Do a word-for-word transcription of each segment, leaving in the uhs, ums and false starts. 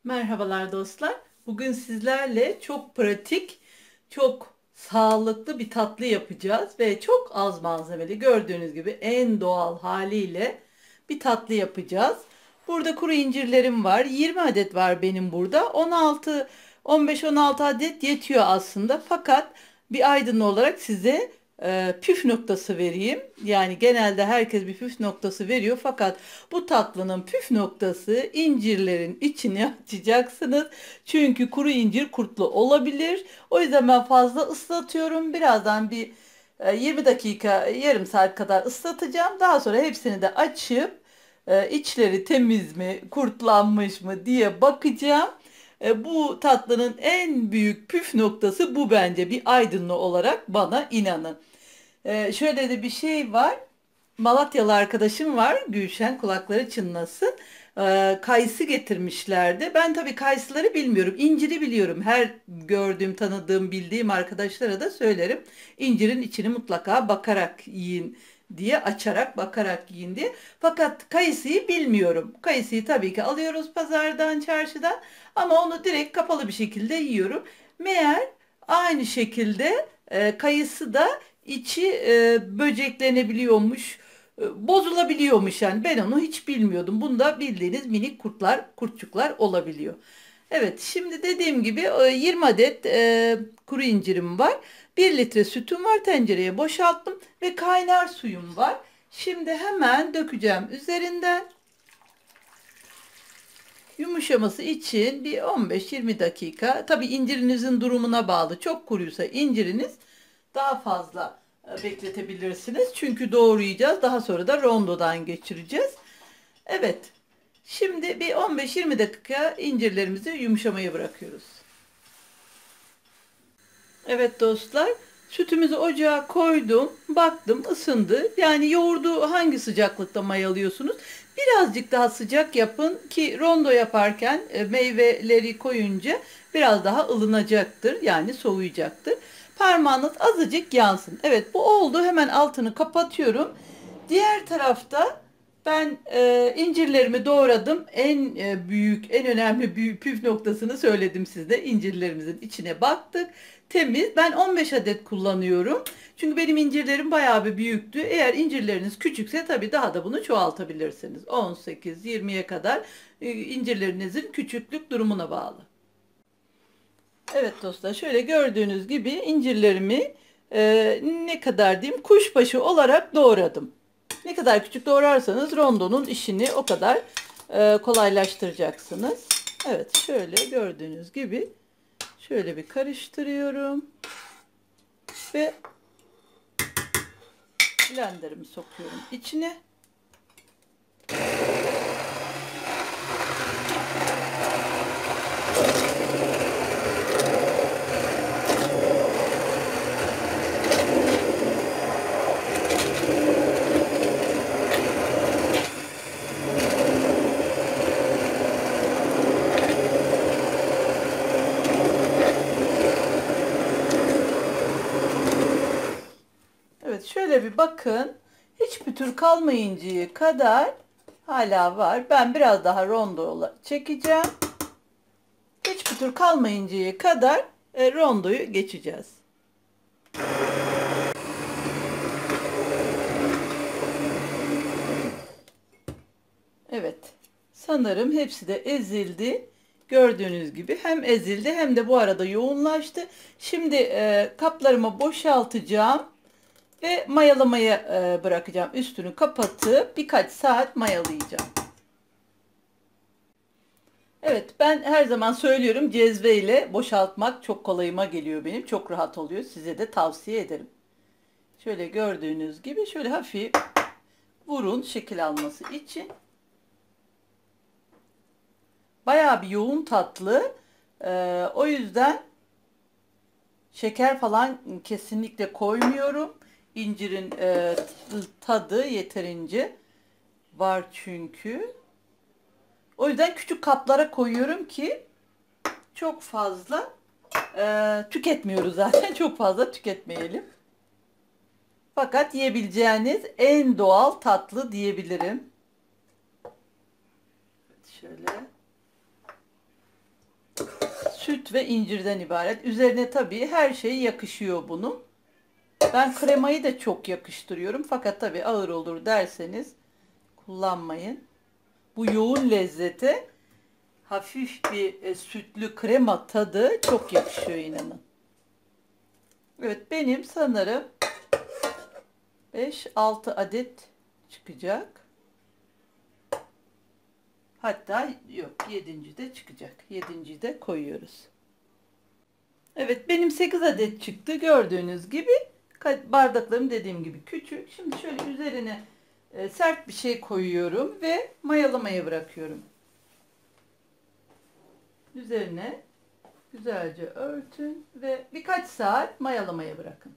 Merhabalar dostlar. Bugün sizlerle çok pratik, çok sağlıklı bir tatlı yapacağız ve çok az malzemeli. Gördüğünüz gibi en doğal haliyle bir tatlı yapacağız. Burada kuru incirlerim var. yirmi adet var benim burada. on altı on beş on altı adet yetiyor aslında. Fakat bir aydın olarak size e, püf noktası vereyim. Yani genelde herkes bir püf noktası veriyor. Fakat bu tatlının püf noktası incirlerin içini açacaksınız. Çünkü kuru incir kurtlu olabilir. O yüzden ben fazla ıslatıyorum. Birazdan bir e, yirmi dakika, yarım saat kadar ıslatacağım. Daha sonra hepsini de açıp e, içleri temiz mi, kurtlanmış mı diye bakacağım. E, Bu tatlının en büyük püf noktası bu bence. Bir aydınlı olarak bana inanın. E, şöyle de bir şey var. Malatyalı arkadaşım var. Gülşen, kulakları çınlasın. Ee, kayısı getirmişlerdi. Ben tabii kayısıları bilmiyorum. İnciri biliyorum. Her gördüğüm, tanıdığım, bildiğim arkadaşlara da söylerim. İncirin içini mutlaka bakarak yiyin diye, açarak bakarak yiyin diye. Fakat kayısıyı bilmiyorum. Kayısıyı tabii ki alıyoruz pazardan, çarşıdan, ama onu direkt kapalı bir şekilde yiyorum. Meğer aynı şekilde e, kayısı da içi e, böceklenebiliyormuş, e, bozulabiliyormuş. Yani ben onu hiç bilmiyordum. Bunda bildiğiniz minik kurtlar, kurtçuklar olabiliyor. Evet, şimdi dediğim gibi e, yirmi adet e, kuru incirim var. bir litre sütüm var, tencereye boşalttım ve kaynar suyum var. Şimdi hemen dökeceğim üzerinden. Yumuşaması için bir on beş yirmi dakika. Tabii incirinizin durumuna bağlı. Çok kuruysa inciriniz daha fazla e, bekletebilirsiniz. Çünkü doğrayacağız. Daha sonra da rondodan geçireceğiz. Evet. Şimdi bir on beş yirmi dakika incirlerimizi yumuşamaya bırakıyoruz. Evet dostlar, sütümüzü ocağa koydum, baktım ısındı. Yani yoğurdu hangi sıcaklıkta mayalıyorsunuz? Birazcık daha sıcak yapın ki rondo yaparken e, meyveleri koyunca biraz daha ılınacaktır, yani soğuyacaktır. Parmağınız azıcık yansın. Evet, bu oldu. Hemen altını kapatıyorum. Diğer tarafta ben e, incirlerimi doğradım. En e, büyük, en önemli büyük püf noktasını söyledim size. İncirlerimizin içine baktık. Temiz. Ben on beş adet kullanıyorum. Çünkü benim incirlerim bayağı bir büyüktü. Eğer incirleriniz küçükse tabii daha da bunu çoğaltabilirsiniz. on sekiz yirmiye kadar e, incirlerinizin küçüklük durumuna bağlı. Evet dostlar, şöyle gördüğünüz gibi incirlerimi e, ne kadar diyeyim, kuşbaşı olarak doğradım. Ne kadar küçük doğrarsanız rondonun işini o kadar e, kolaylaştıracaksınız. Evet, şöyle gördüğünüz gibi şöyle bir karıştırıyorum ve blenderımı sokuyorum içine. Evet, şöyle bir bakın. Hiç pütür kalmayıncaya kadar hala var. Ben biraz daha rondo çekeceğim. Hiç pütür kalmayıncaya kadar e, rondoyu geçeceğiz. Evet. Sanırım hepsi de ezildi. Gördüğünüz gibi hem ezildi hem de bu arada yoğunlaştı. Şimdi e, kaplarımı boşaltacağım ve mayalamaya e, bırakacağım. Üstünü kapatıp birkaç saat mayalayacağım. Evet, ben her zaman söylüyorum, cezveyle boşaltmak çok kolayıma geliyor benim. Çok rahat oluyor. Size de tavsiye ederim. Şöyle gördüğünüz gibi şöyle hafif vurun şekil alması için. Bayağı bir yoğun tatlı. Ee, o yüzden şeker falan kesinlikle koymuyorum. İncirin e, tadı yeterince var çünkü. O yüzden küçük kaplara koyuyorum ki çok fazla e, tüketmiyoruz zaten. Çok fazla tüketmeyelim. Fakat yiyebileceğiniz en doğal tatlı diyebilirim. Şöyle. süt ve incirden ibaret. Üzerine tabii her şey yakışıyor bunun. Ben kremayı da çok yakıştırıyorum. Fakat tabii ağır olur derseniz kullanmayın. Bu yoğun lezzete hafif bir e, sütlü krema tadı çok yakışıyor, inanın. Evet, benim sanırım beş altı adet çıkacak. Hatta yok, yedinci de çıkacak. yedinci de koyuyoruz. Evet, benim sekiz adet çıktı. Gördüğünüz gibi bardaklarım dediğim gibi küçük. Şimdi şöyle üzerine e, sert bir şey koyuyorum ve mayalamaya bırakıyorum. Üzerine güzelce örtün ve birkaç saat mayalamaya bırakın.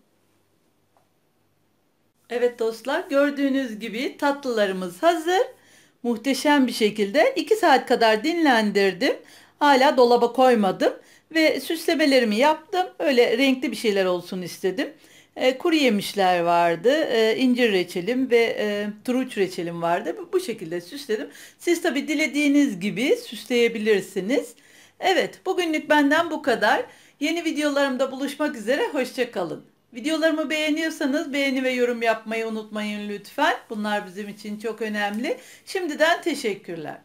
Evet dostlar, gördüğünüz gibi tatlılarımız hazır. Muhteşem bir şekilde iki saat kadar dinlendirdim. Hala dolaba koymadım ve süslemelerimi yaptım. Öyle renkli bir şeyler olsun istedim. E, kuru yemişler vardı, e, incir reçelim ve e, turunç reçelim vardı. Bu, bu şekilde süsledim. Siz tabii dilediğiniz gibi süsleyebilirsiniz. Evet, bugünlük benden bu kadar. Yeni videolarımda buluşmak üzere. Hoşça kalın. Videolarımı beğeniyorsanız beğeni ve yorum yapmayı unutmayın lütfen. Bunlar bizim için çok önemli. Şimdiden teşekkürler.